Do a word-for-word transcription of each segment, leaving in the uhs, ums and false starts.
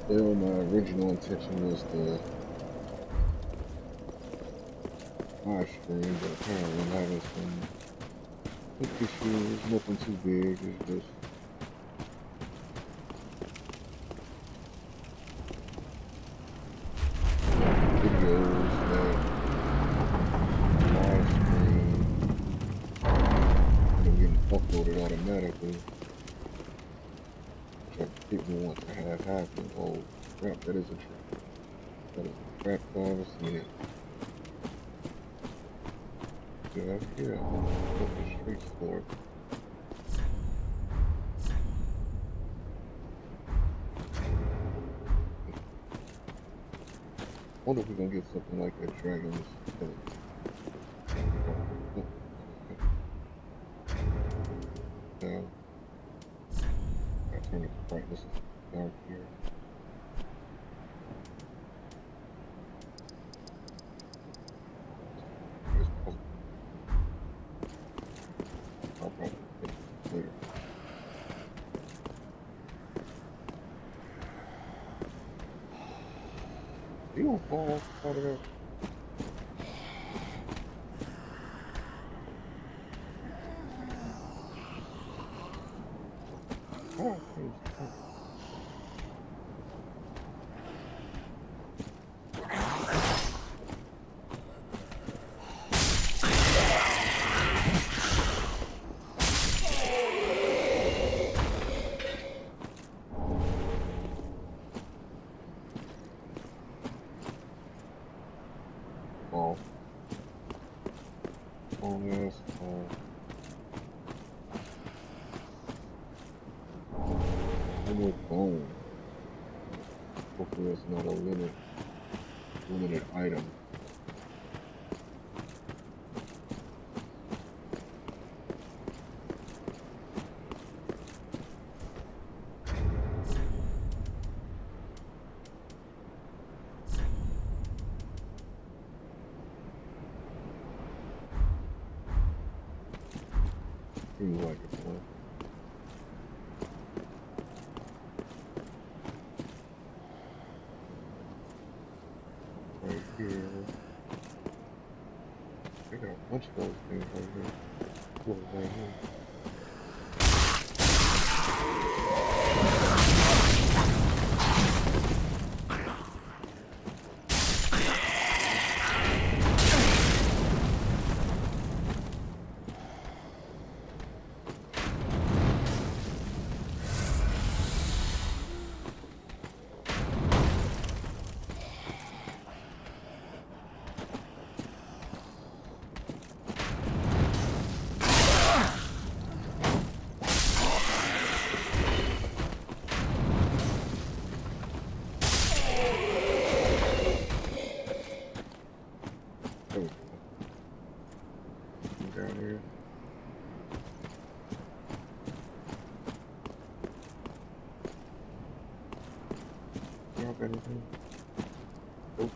Still, my original intention was to live stream, but apparently I'm having some, some issues. Nothing too big. It's just videos that live stream and I'm getting uploaded automatically, which I didn't want to have happen. Oh crap, that is a trap. That is a trap if I ever seen it. Get out here. Off the streets for it. I wonder if we're gonna get something like that Dragon's Killing. Now, I turn the brightness down here. It's possible. I'll probably fix it later. You don't fall out of there. Oh, oh. Oh, yes. Oh. One more bone. Hopefully that's not a limit, limited item. Seems like it's one. Right here. I got a bunch of those things right here. Cool, right here. There we go. Down here. Drop anything? Nope.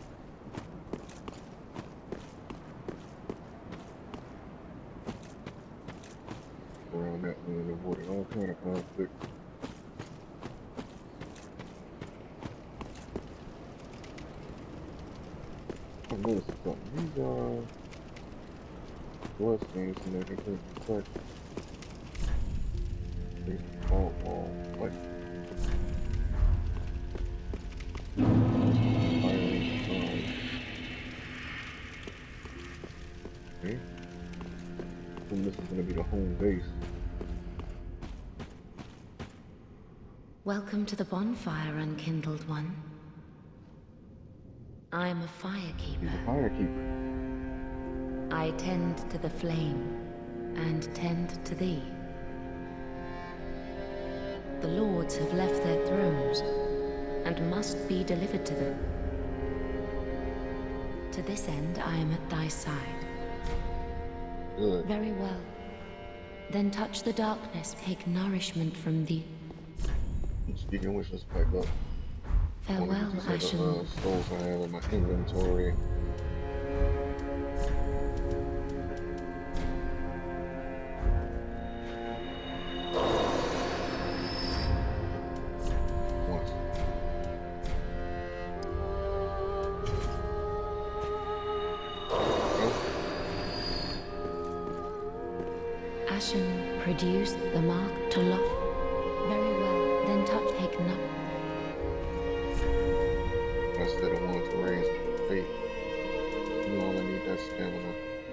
Around that one and avoiding all kind of conflict. I'm noticing something. These are blood stains and everything. Touch. These all, all like firing signs. Okay. And this is going to be the home base. Welcome to the bonfire, Unkindled One. I am a firekeeper. He's a firekeeper. I tend to the flame, and tend to thee. The lords have left their thrones, and must be delivered to them. To this end, I am at thy side. Good. Very well. Then touch the darkness, take nourishment from thee. Speaking of which, let's pipe up. Farewell, These are the Ashen. uh, souls I have in my inventory. Once. produce the mark to lock. Very well, then touch take no. Instead of wanting to raise faith, you only need that stamina.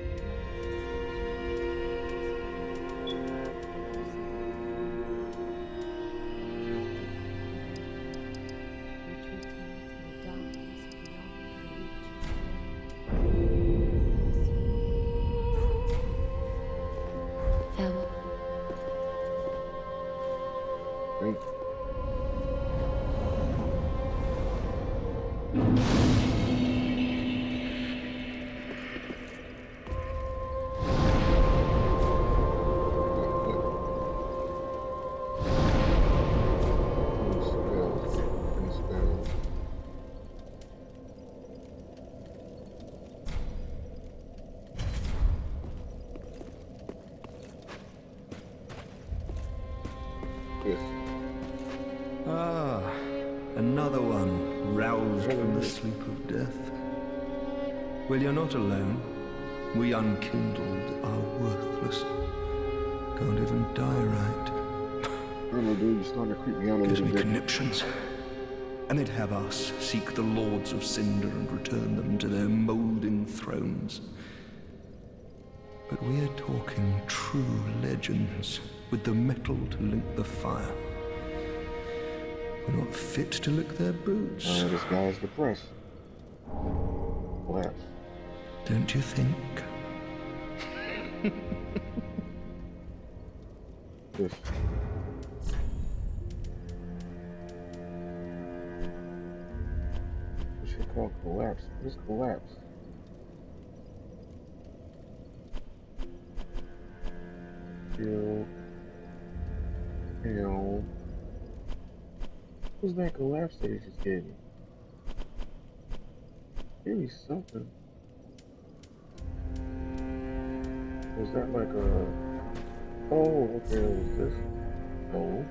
Faith. Ah, another one roused from the sleep of death. Well, you're not alone. We unkindled are worthless. Can't even die right. I don't know, dude, you're starting to creep me out a Gives little me bit. conniptions. And they'd have us seek the lords of Cinder and return them to their moulding thrones. But we're talking true legends, with the metal to link the fire. We're not fit to lick their boots. Uh, this guy's depressed. Collapse. Don't you think? This. This shit called collapse. What is collapse? Kill. Kill. What was that collapse that he just gave me? Give me something. Was that like a... Oh, okay, it was this. No.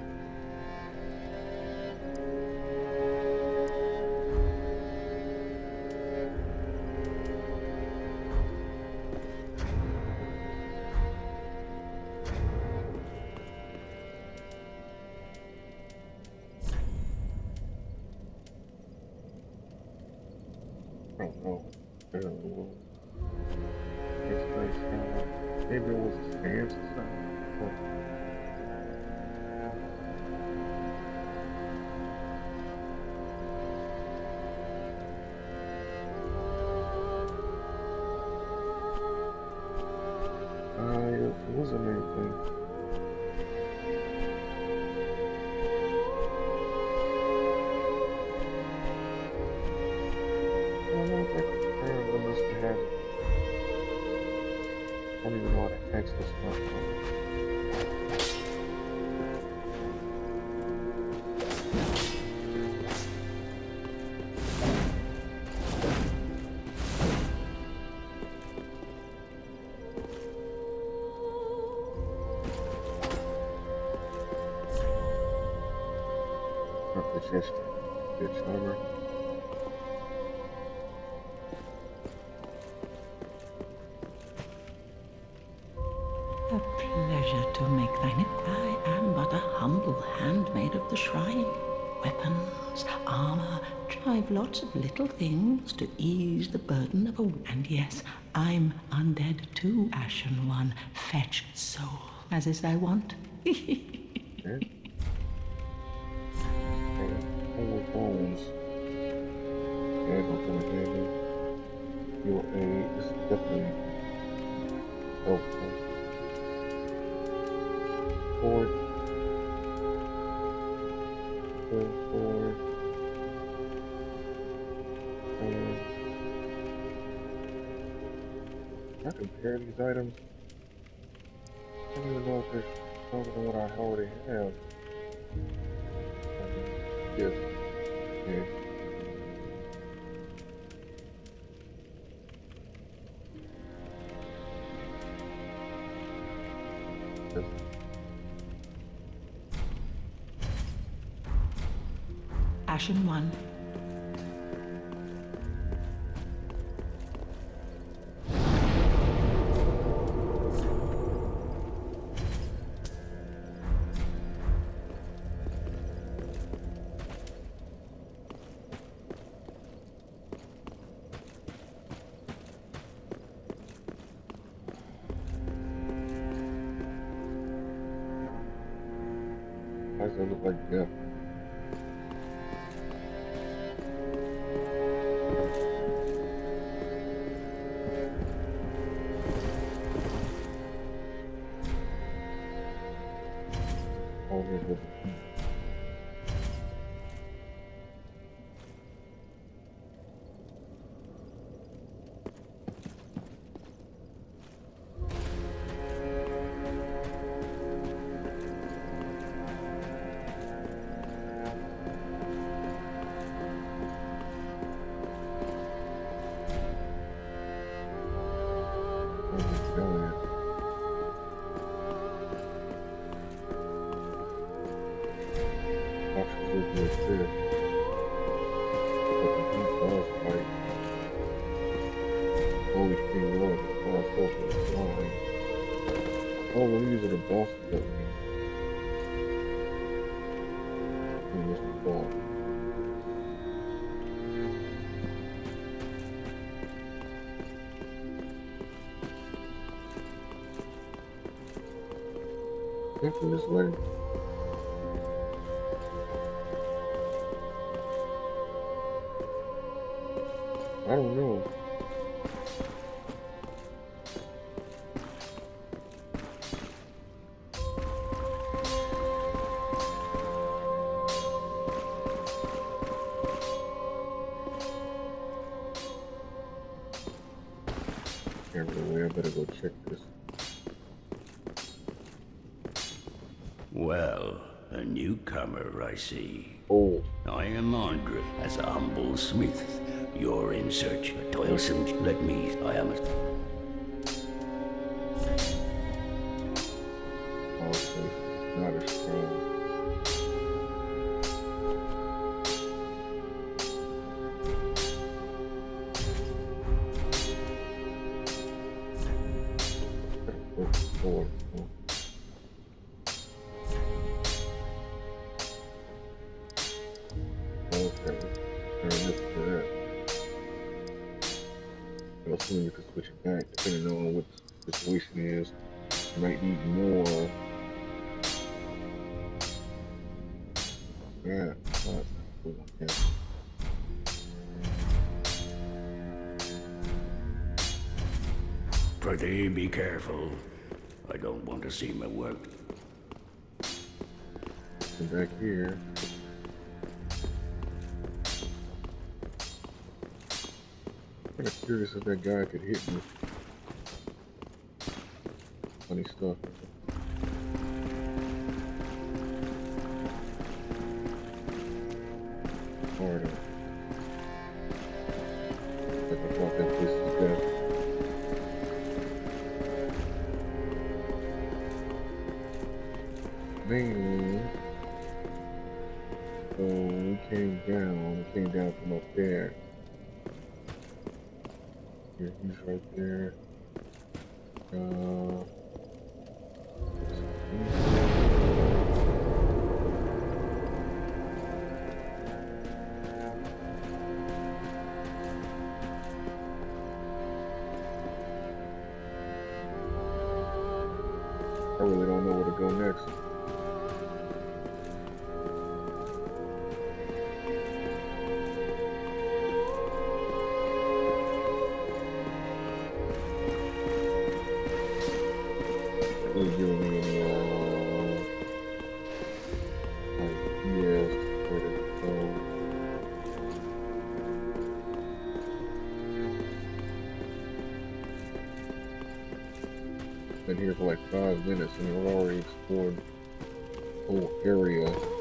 I don't know. I don't know. It's nice. uh, Maybe it was a stance or something. But I it wasn't anything. I don't know if I could find what must have had it. I don't even know how to text this stuff. It's just good summer. A pleasure to make thine. I am but a humble handmaid of the shrine. Weapons, armor, drive lots of little things to ease the burden of a... And yes, I'm undead too, Ashen One. Fetch soul, as is thy wont. Okay. Four bones. Yeah, don't come in handy. Your aid is definitely helpful. Forward. Go forward. And I compare these items. I don't even know if there's something than what I already have. Um, yes. Yeah. Yes. Ashen One. Why does that look like death? Over with the Oh, well, these are the bosses that we in this boss. Came from this way? I don't know. Way, I better go check this. Well, a newcomer, I see. Oh. I am Andre, as a humble smith. You're in search of toilsome. Let me. I am. A... Also, not as strong. Four. Okay, turn this to that. I'm assuming you can switch it back depending on what the situation is. You might need more. Yeah, oh, cool. Yeah. Prithee, be careful. I don't want to see my work. Come back here. I'm kind of curious if that guy could hit me. Funny stuff. Hard on. I thought that place is dead. Mainly, so we came down, we came down from up there. Here, he's right there. Uh, I really don't know where to go next. Really giving me any uh, ideas where to go. Been here for like five minutes and we've already explored the whole area.